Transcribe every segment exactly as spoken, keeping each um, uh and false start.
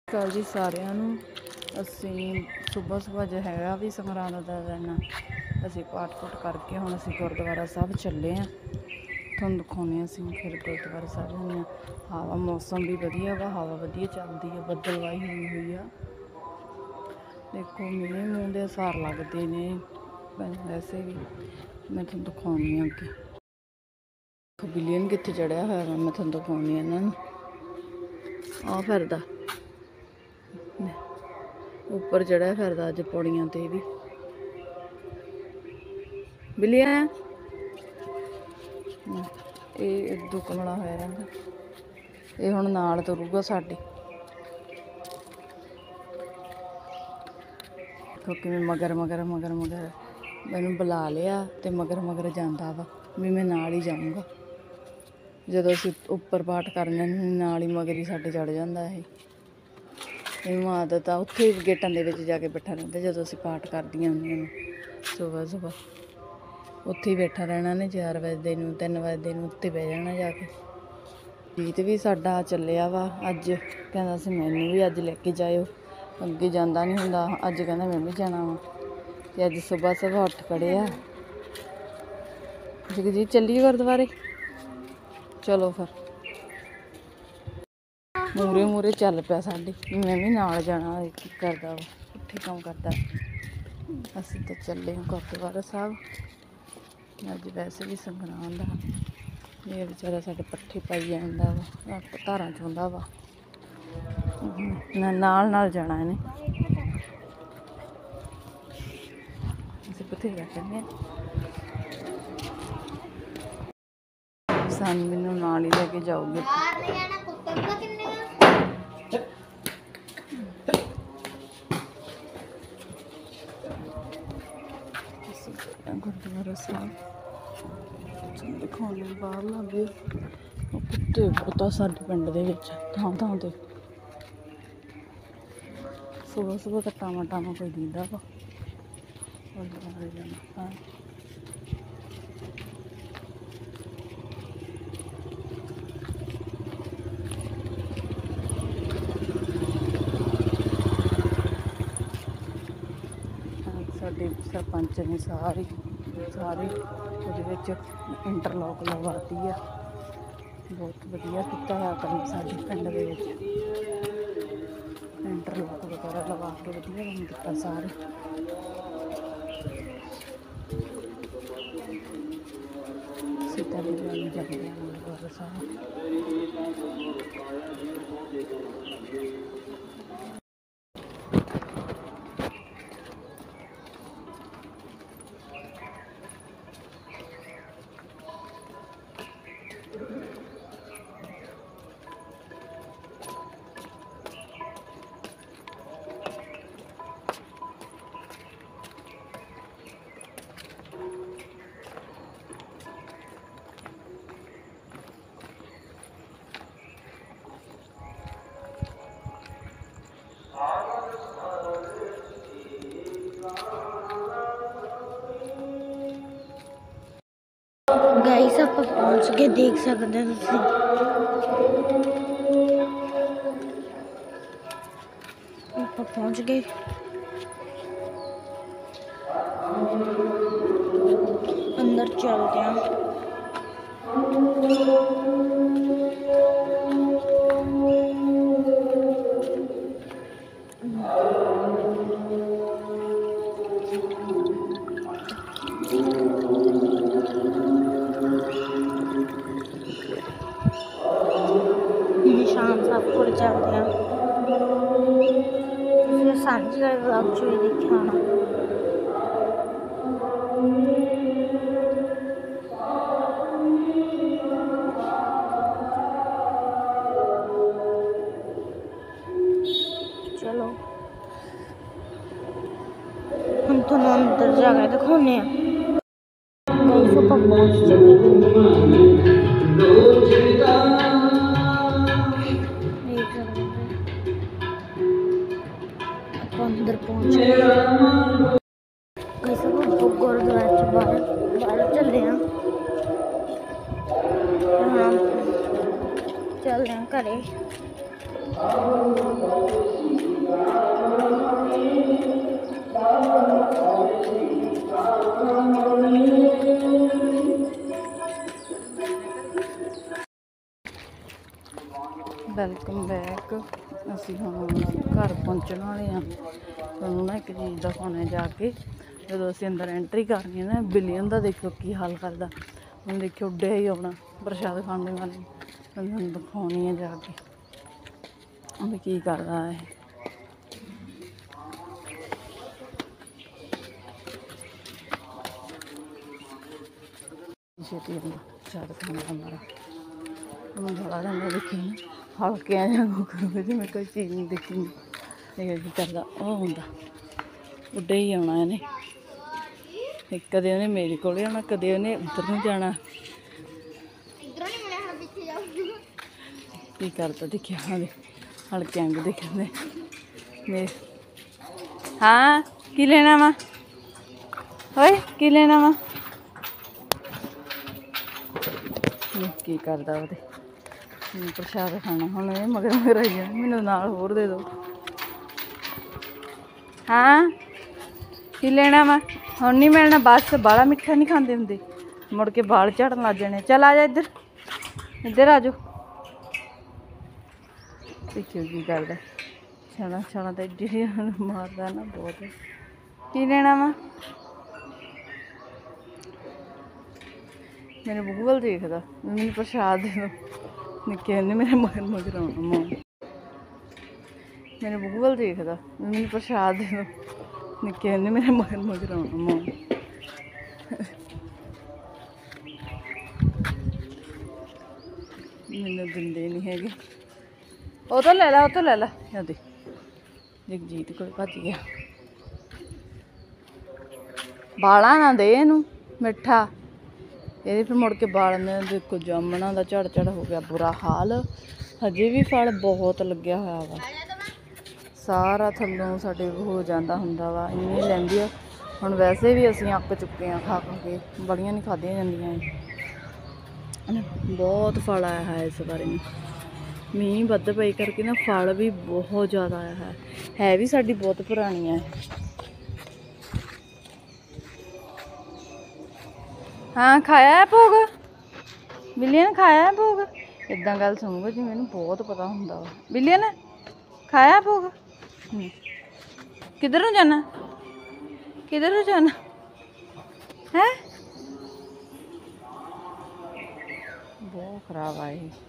ਕੱਲ ਜੀ ਸਾਰਿਆਂ ਨੂੰ ਅਸੀਂ ਸੁਬਹ ਸੁਬਹ ਜੋ ਹੈਗਾ ਵੀ ਸੰਗਰਾਂਦ ਦਾ ਦਿਨ ਅਸੀਂ ਪਾਠ ਪੁੱਠ ਕਰਕੇ ਹੁਣ ਅਸੀਂ ਗੁਰਦੁਆਰਾ ਸਾਹਿਬ ਚੱਲੇ ਹਾਂ। ਤੁਹਾਨੂੰ ਦਿਖਾਉਂਦੇ ਹਾਂ ਅਸੀਂ ਫਿਰ ਗੁਰਦੁਆਰਾ ਸਾਹਿਬ ਜਾਂਦੇ ਹਾਂ। ਹਵਾ ਮੌਸਮ ਵੀ ਵਧੀਆ ਵਾ, ਹਵਾ ਵਧੀਆ ਚੱਲਦੀ ਆ, ਬੱਦਲਵਾਈ ਹੋਈ ਹੋਈ ਆ। ਦੇਖੋ ਮੀਂਹ ਮੂੰਹ ਦੇ ਅਸਾਰ ਲੱਗਦੇ ਨੇ ਵੈਸੇ ਵੀ। ਮੈਂ ਤੁਹਾਨੂੰ ਦਿਖਾਉਂਦੀ ਹਾਂ ਅੱਗੇ ਬਿਲੀਅਨ ਕਿੱਥੇ ਚੜਿਆ ਹੋਇਆ ਵਾ। ਮੈਂ ਤੁਹਾਨੂੰ ਦਿਖਾਉਂਦੀ ਹਾਂ ਇਹਨਾਂ ਨੂੰ। ਆਹ ਫਿਰਦਾ ਉੱਪਰ ਚੜਿਆ ਫਿਰਦਾ ਅੱਜ ਪੌੜੀਆਂ ਤੇ ਵੀ। ਬਿੱਲੀਆ ਇਹ ਇਦੋਂ ਕਮਲਾ ਹੋਇਆ ਰਹਿੰਦਾ। ਇਹ ਹੁਣ ਨਾਲ ਤੁਰੂਗਾ ਸਾਡੇ। ਕਿਵੇਂ ਮਗਰ ਮਗਰ ਮਗਰ ਮਗਰ ਮੈਨੂੰ ਬੁਲਾ ਲਿਆ ਤੇ ਮਗਰ ਮਗਰ ਜਾਂਦਾ ਵਾ ਵੀ ਮੈਂ ਨਾਲ ਹੀ ਜਾਊਂਗਾ। ਜਦੋਂ ਅਸੀਂ ਉੱਪਰ ਪਾਠ ਕਰ ਲੈਂਦੇ ਨਾਲ ਹੀ ਮਗਰ ਹੀ ਸਾਡੇ ਚੜ ਜਾਂਦਾ ਇਹ। ਇਹਨੂੰ ਆਦਤ ਆ ਉੱਥੇ ਗੇਟਾਂ ਦੇ ਵਿੱਚ ਜਾ ਕੇ ਬੈਠਾ ਰਹਿੰਦਾ। ਜਦੋਂ ਅਸੀਂ ਪਾਠ ਕਰਦੀਆਂ ਹੁੰਦੀਆਂ ਨੇ ਸੁਬਹ ਸੁਬਹ ਉੱਥੇ ਹੀ ਬੈਠਾ ਰਹਿਣਾ ਨੇ। ਚਾਰ ਵਜੇ ਨੂੰ ਤਿੰਨ ਵਜੇ ਨੂੰ ਉੱਤੇ ਬਹਿ ਜਾਣਾ ਜਾ ਕੇ। ਗੀਤ ਵੀ ਸਾਡਾ ਚੱਲਿਆ ਵਾ ਅੱਜ। ਕਹਿੰਦਾ ਸੀ ਮੈਨੂੰ ਵੀ ਅੱਜ ਲੈ ਕੇ ਜਾਇਓ, ਅੱਗੇ ਜਾਂਦਾ ਨਹੀਂ ਹੁੰਦਾ। ਅੱਜ ਕਹਿੰਦਾ ਮੈਂ ਵੀ ਜਾਣਾ ਵਾ ਅਤੇ ਅੱਜ ਸੁਬਹ ਸੁਬਹ ਉੱਠ ਖੜ੍ਹੇ ਆ। ਜਗਜੀਤ ਚੱਲੀਏ ਗੁਰਦੁਆਰੇ। ਚਲੋ ਫਿਰ ਮੂਹਰੇ ਮੂਹਰੇ ਚੱਲ ਪਿਆ ਸਾਡੇ। ਮੈਂ ਵੀ ਨਾਲ ਜਾਣਾ। ਕੀ ਕਰਦਾ ਵਾ ਪੁੱਠੇ ਕੰਮ ਕਰਦਾ। ਅਸੀਂ ਤਾਂ ਚੱਲੇ ਹਾਂ ਗੁਰਦੁਆਰਾ ਸਾਹਿਬ। ਅੱਜ ਵੈਸੇ ਵੀ ਸੰਗਰਾਂਦ ਆ। ਇਹ ਵਿਚਾਰਾ ਸਾਡੇ ਪੱਠੇ ਪਾਈ ਜਾਂਦਾ ਵਾ, ਧਾਰਾਂ ਚੋਂਦਾ ਵਾ। ਨਾਲ ਨਾਲ ਜਾਣਾ ਇਹਨੇ। ਅਸੀਂ ਬਥੇਰਾ ਕਹਿੰਦੇ ਹਾਂ ਸਾਨੂੰ ਮੈਨੂੰ ਨਾਲ ਹੀ ਲੈ ਕੇ ਜਾਓਗੇ। ਗੁਰਦੁਆਰਾ ਸਾਹਿਬ ਤੁਹਾਨੂੰ ਦਿਖਾਉਣ ਲਈ ਬਾਹਰ ਲੱਗੇ ਕੁੱਤੇ ਬਹੁਤ ਆ ਸਾਡੇ ਪਿੰਡ ਦੇ ਵਿੱਚ ਥਾਂ ਥਾਂ 'ਤੇ। ਸੁਬਹ ਸੁਬਹ ਤਾਂ ਟਾਵਾਂ ਟਾਵਾਂ ਕੋਈ ਦਿੰਦਾ ਵਾ ਗੁਰਦੁਆਰੇ ਜਾਣਾ। ਸਾਡੇ ਸਰਪੰਚ ਨੇ ਸਾਰੇ ਸਾਰੇ ਉਹਦੇ ਵਿੱਚ ਇੰਟਰਲੋਕ ਲਗਵਾਤੀ ਆ। ਬਹੁਤ ਵਧੀਆ ਕੀਤਾ ਹੋਇਆ ਕੰਮ ਸਾਡੇ ਪਿੰਡ ਦੇ ਵਿੱਚ। ਇੰਟਰਲੋਕ ਵਗੈਰਾ ਲਗਾ ਕੇ ਵਧੀਆ ਕੰਮ ਕੀਤਾ ਸਾਰੇ। ਸੀਤਾ ਦੇ ਜਾਂਦੇ ਹਾਂ ਗੁਰਦੁਆਰਾ ਸਾਹਿਬ। गाइस आप पहुंच के देख सकते हैं तुम। आप पहुंच गए। अंदर चलते हैं। निशान साहब को चलते हैं। सांझी वाले ब्लॉग चो देखा होना। चलो हम तो अंदर जाकर दिखाने पहुँच चुके। अंदर पहुंच गुरुद्वारे से बाहर बाहर चल रहे हैं। हाँ चल रहे हैं घरे। Welcome back. ਅਸੀਂ ਹੁਣ ਘਰ ਪਹੁੰਚਣ ਵਾਲੇ ਹਾਂ। ਤੁਹਾਨੂੰ ਨਾ ਇੱਕ ਚੀਜ਼ ਦਿਖਾਉਣਾ ਜਾ ਕੇ, ਜਦੋਂ ਅਸੀਂ ਅੰਦਰ ਐਂਟਰੀ ਕਰਨੀ ਹੈ ਨਾ, ਬਿਲੀਅਨ ਦਾ ਦੇਖੋ ਕੀ ਹਾਲ ਕਰਦਾ। ਹੁਣ ਦੇਖਿਓ ਉੱਡਿਆ ਹੀ ਆਉਣਾ ਪ੍ਰਸ਼ਾਦ ਖਾਣ ਦੇ ਨਾਲ। ਤੁਹਾਨੂੰ ਦਿਖਾਉਣੀ ਹੈ ਜਾ ਕੇ ਉਹ ਕੀ ਕਰਦਾ ਹੈ। ਛੇਤੀ ਆਉਂਦਾ ਪ੍ਰਸ਼ਾਦ ਖਾਣ ਦਾ ਮਾਰਾ ਉਹਨੂੰ ਬੜਾ ਜਾਂਦਾ ਦੇਖੀ ਹਲਕੇ ਆ ਜਾਂ ਕਰੂਗਾ ਜਿਵੇਂ ਕੋਈ ਚੀਜ਼ ਨਹੀਂ ਦੇਖੀ ਇਹ ਕੀ ਕਰਦਾ। ਉਹ ਹੁੰਦਾ ਉੱਡੇ ਹੀ ਆਉਣਾ ਇਹਨੇ। ਇੱਕ ਕਦੇ ਉਹਨੇ ਮੇਰੇ ਕੋਲ ਆਉਣਾ, ਕਦੇ ਉਹਨੇ ਉੱਧਰ ਨੂੰ ਜਾਣਾ। ਕੀ ਕਰਦਾ ਦੇਖਿਆ ਹਾਂ ਹਲਕੇ ਅੰਗ ਦੇਖਦੇ ਮੇ। ਹਾਂ ਕੀ ਲੈਣਾ ਵਾ ਓਏ, ਕੀ ਲੈਣਾ ਵਾ? ਕੀ ਕਰਦਾ ਉਹਦੇ ਪ੍ਰਸ਼ਾਦ ਖਾਣਾ। ਹੁਣ ਇਹ ਮਗਰ ਮਗਰ ਆਈ ਜਾਣਾ, ਮੈਨੂੰ ਨਾਲ ਹੋਰ ਦੇ ਦਿਓ। ਹਾਂ ਕੀ ਲੈਣਾ ਵਾ? ਹੁਣ ਨਹੀਂ ਮਿਲਣਾ ਬਸ। ਬਾਹਲਾ ਮਿੱਠਾ ਨਹੀਂ ਖਾਂਦੇ ਹੁੰਦੇ, ਮੁੜ ਕੇ ਬਾਲ ਝੜਨ ਲੱਗ ਜਾਣੇ। ਚੱਲ ਆ ਜਾ ਇੱਧਰ, ਇੱਧਰ ਆ ਜਾਓ। ਦੇਖਿਓ ਕੀ ਕਰਦਾ, ਛਾਣਾ ਛਾਣਾ ਤਾਂ ਇੱਡੀ ਮਾਰਦਾ ਨਾ ਬਹੁਤ। ਕੀ ਲੈਣਾ ਵਾ? ਮੇਰੇ ਬੂਹੇ ਵੱਲ ਦੇਖਦਾ, ਮੈਨੂੰ ਪ੍ਰਸ਼ਾਦ ਦੇ ਦਿਓ। ਨਿੱਕੇ ਹੁੰਦੇ ਮੇਰੇ ਮਗਰ ਮਗਰ ਆਉਣਾ ਮੋਂ। ਮੇਰੇ ਬੂਹੇ ਵੱਲ ਦੇਖਦਾ, ਮੈਨੂੰ ਪ੍ਰਸ਼ਾਦ ਦੇ ਦਿਓ। ਨਿੱਕੇ ਹੁੰਦੇ ਮੇਰੇ ਮਗਰ ਮਗਰ ਆਉਣਾ ਮੋਂ। ਮੈਨੂੰ ਦਿੰਦੇ ਨਹੀਂ ਹੈਗੇ। ਉਹ ਤੋਂ ਲੈ ਲਾ, ਉਹ ਤੋਂ ਲੈ ਲਾ। ਜਾਂਦੇ ਜਗਜੀਤ ਕੋਲ ਭੱਜ ਗਿਆ। ਬਾਲਾਂ ਨਾ ਦੇ ਇਹਨੂੰ ਮਿੱਠਾ, ਇਹਦੇ ਫਿਰ ਮੁੜ ਕੇ ਬਾਲ ਨੇ ਦੇਖੋ ਜਾਮਣਾ ਦਾ ਝੜ ਝੜ ਹੋ ਗਿਆ ਬੁਰਾ ਹਾਲ। ਹਜੇ ਵੀ ਫਲ ਬਹੁਤ ਲੱਗਿਆ ਹੋਇਆ ਵਾ, ਸਾਰਾ ਥੱਲੋਂ ਸਾਡੇ ਹੋ ਜਾਂਦਾ ਹੁੰਦਾ ਵਾ, ਇੰਨੀ ਲੈਂਦੀ ਆ। ਹੁਣ ਵੈਸੇ ਵੀ ਅਸੀਂ ਅੱਕ ਚੁੱਕੇ ਹਾਂ ਖਾ ਖਾ ਕੇ, ਬੜੀਆਂ ਨਹੀਂ ਖਾਧੀਆਂ ਜਾਂਦੀਆਂ। ਬਹੁਤ ਫਲ ਆਇਆ ਹੈ ਇਸ ਬਾਰੇ ਨੂੰ, ਮੀਂਹ ਵੱਧ ਪਈ ਕਰਕੇ ਨਾ ਫਲ ਵੀ ਬਹੁਤ ਜ਼ਿਆਦਾ ਆਇਆ ਹੈ। ਹੈ ਵੀ ਸਾਡੀ ਬਹੁਤ ਪੁਰਾਣੀਆਂ ਹੈ। ਹਾਂ ਖਾਇਆ ਭੋਗ, ਬਿਲੀਅਨ ਖਾਇਆ ਭੋਗ। ਇੱਦਾਂ ਗੱਲ ਸੁਣੂਗਾ ਜੀ, ਮੈਨੂੰ ਬਹੁਤ ਪਤਾ ਹੁੰਦਾ ਵਾ। ਬਿਲੀਅਨ ਖਾਇਆ ਭੋਗ? ਕਿੱਧਰ ਨੂੰ ਜਾਣਾ, ਕਿੱਧਰ ਨੂੰ ਜਾਣਾ ਹੈ? ਬਹੁਤ ਖਰਾਬ ਆ ਇਹ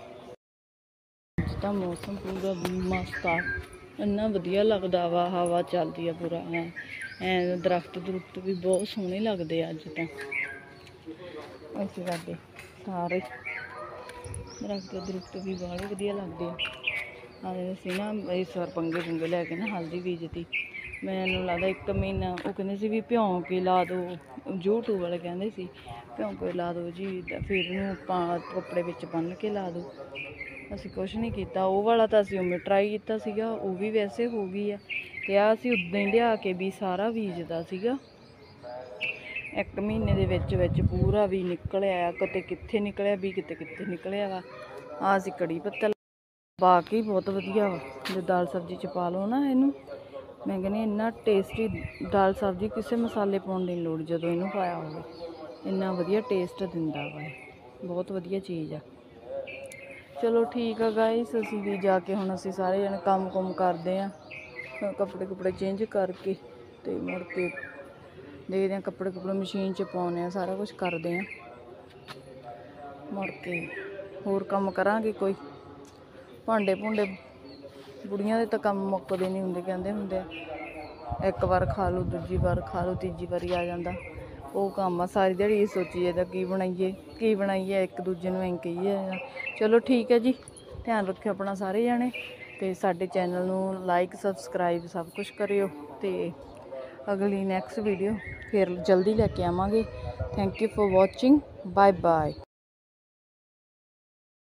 ਤਾਂ ਮੌਸਮ, ਪੂਰਾ ਮਸਤ ਆ, ਇੰਨਾ ਵਧੀਆ ਲੱਗਦਾ ਵਾ। ਹਵਾ ਚੱਲਦੀ ਆ ਪੂਰਾ ਐ ਐ ਦਰਖਤ ਦਰੁਖਤ ਵੀ ਬਹੁਤ ਸੋਹਣੇ ਲੱਗਦੇ ਆ। ਅੱਜ ਤਾਂ ਇਸ ਕਰਕੇ ਸਾਰੇ ਦਰਖਤ ਦਰੁਖਤ ਵੀ ਬਹੁਤ ਵਧੀਆ ਲੱਗਦੇ ਆ। ਅਸੀਂ ਨਾ ਇਸ ਵਾਰ ਪੰਗੇ ਪੁੰਗੇ ਲੈ ਕੇ ਨਾ ਹਲਦੀ ਬੀਜਤੀ। ਮੈਨੂੰ ਲੱਗਦਾ ਇੱਕ ਮਹੀਨਾ ਉਹ ਕਹਿੰਦੇ ਸੀ ਵੀ ਭਿਉਂ ਕੇ ਲਾ ਦਿਓ, ਯੂਟਿਊਬ ਵਾਲੇ ਕਹਿੰਦੇ ਸੀ ਭਿਉਂ ਕੇ ਲਾ ਦਿਓ ਜੀ, ਫਿਰ ਇਹਨੂੰ ਪਾ ਕੱਪੜੇ ਵਿੱਚ ਬੰਨ੍ਹ ਕੇ ਲਾ ਦਿਓ। ਅਸੀਂ ਕੁਛ ਨਹੀਂ ਕੀਤਾ ਉਹ ਵਾਲਾ ਤਾਂ ਅਸੀਂ ਉਵੇਂ ਟਰਾਈ ਕੀਤਾ ਸੀਗਾ, ਉਹ ਵੀ ਵੈਸੇ ਹੋ ਗਈ ਆ। ਤੇ ਆ ਅਸੀਂ ਉੱਦਾਂ ਹੀ ਲਿਆ ਕੇ ਵੀ ਸਾਰਾ ਬੀਜਦਾ ਸੀਗਾ। ਇੱਕ ਮਹੀਨੇ ਦੇ ਵਿੱਚ ਵਿੱਚ ਪੂਰਾ ਵੀ ਨਿਕਲਿਆ, ਕਿਤੇ ਕਿੱਥੇ ਨਿਕਲਿਆ ਵੀ, ਕਿਤੇ ਕਿੱਥੇ ਨਿਕਲਿਆ ਵਾ। ਆ ਅਸੀਂ ਕੜੀ ਪੱਤਾ ਬਾਕੀ ਬਹੁਤ ਵਧੀਆ ਵਾ, ਜੇ ਦਾਲ ਸਬਜ਼ੀ 'ਚ ਪਾ ਲਓ ਨਾ ਇਹਨੂੰ। ਮੈਂ ਕਹਿੰਦੀ ਇੰਨਾ ਟੇਸਟੀ ਦਾਲ ਸਬਜ਼ੀ, ਕਿਸੇ ਮਸਾਲੇ ਪਾਉਣ ਦੀ ਲੋੜ ਜਦੋਂ ਇਹਨੂੰ ਪਾਇਆ ਹੋਵੇ, ਇੰਨਾ ਵਧੀਆ ਟੇਸਟ ਦਿੰਦਾ ਵਾ। ਬਹੁਤ ਵਧੀਆ ਚੀਜ਼ ਆ। ਚਲੋ ਠੀਕ ਆ ਗਾਇਸ, ਅਸੀਂ ਵੀ ਜਾ ਕੇ ਹੁਣ ਅਸੀਂ ਸਾਰੇ ਜਣੇ ਕੰਮ ਕੁਮ ਕਰਦੇ ਹਾਂ, ਕੱਪੜੇ ਕੁਪੜੇ ਚੇਂਜ ਕਰਕੇ ਅਤੇ ਮੁੜ ਕੇ ਦੇਖਦੇ ਹਾਂ, ਕੱਪੜੇ ਕੁਪੜੇ ਮਸ਼ੀਨ 'ਚ ਪਾਉਂਦੇ ਹਾਂ, ਸਾਰਾ ਕੁਛ ਕਰਦੇ ਹਾਂ। ਮੁੜ ਕੇ ਹੋਰ ਕੰਮ ਕਰਾਂਗੇ ਕੋਈ, ਭਾਂਡੇ ਭੂੰਡੇ ਬੁੜੀਆਂ ਦੇ ਤਾਂ ਕੰਮ ਮੁੱਕਦੇ ਨਹੀਂ ਹੁੰਦੇ। ਕਹਿੰਦੇ ਹੁੰਦੇ ਇੱਕ ਵਾਰ ਖਾ ਲਓ, ਦੂਜੀ ਵਾਰ ਖਾ ਲਓ, ਤੀਜੀ ਵਾਰੀ ਆ ਜਾਂਦਾ ਉਹ ਕੰਮ ਆ। ਸਾਰੀ ਦਿਹਾੜੀ ਇਹ ਸੋਚੀ ਜਾਂਦਾ ਕੀ ਬਣਾਈਏ ਕੀ ਬਣਾਈਏ, ਇੱਕ ਦੂਜੇ ਨੂੰ ਐਂ ਕਹੀਏ। ਚਲੋ ਠੀਕ ਹੈ ਜੀ, ਧਿਆਨ ਰੱਖਿਓ ਆਪਣਾ ਸਾਰੇ ਜਾਣੇ, ਅਤੇ ਸਾਡੇ ਚੈਨਲ ਨੂੰ ਲਾਈਕ ਸਬਸਕ੍ਰਾਈਬ ਸਭ ਕੁਛ ਕਰਿਓ। ਅਤੇ ਅਗਲੀ ਨੈਕਸਟ ਵੀਡੀਓ ਫਿਰ ਜਲਦੀ ਲੈ ਕੇ ਆਵਾਂਗੇ। Thank you for watching, bye bye.